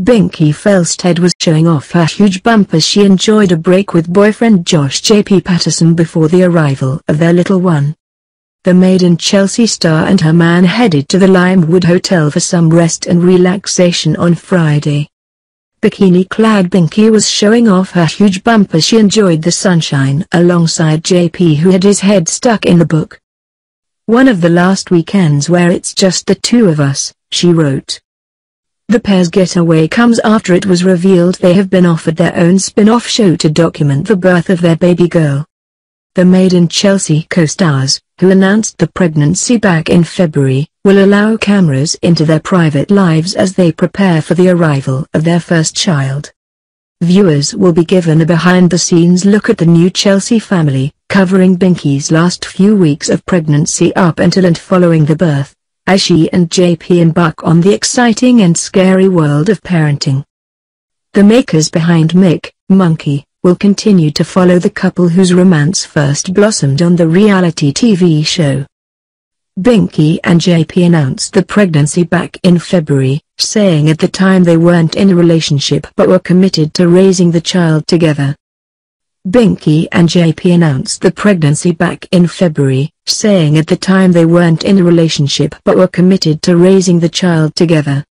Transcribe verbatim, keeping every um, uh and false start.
Binky Felstead was showing off her huge bump as she enjoyed a break with boyfriend Josh J P Patterson before the arrival of their little one. The Made in Chelsea star and her man headed to the Limewood Hotel for some rest and relaxation on Friday. Bikini-clad Binky was showing off her huge bump as she enjoyed the sunshine alongside J P, who had his head stuck in the book. "One of the last weekends where it's just the two of us," she wrote. The pair's getaway comes after it was revealed they have been offered their own spin-off show to document the birth of their baby girl. The Made in Chelsea co-stars, who announced the pregnancy back in February, will allow cameras into their private lives as they prepare for the arrival of their first child. Viewers will be given a behind-the-scenes look at the new Chelsea family, covering Binky's last few weeks of pregnancy up until and following the birth, as she and J P embark on the exciting and scary world of parenting. The makers behind Mick, Monkey, will continue to follow the couple whose romance first blossomed on the reality T V show. Binky and J P announced the pregnancy back in February, saying at the time they weren't in a relationship but were committed to raising the child together. Binky and J P announced the pregnancy back in February, saying at the time they weren't in a relationship but were committed to raising the child together.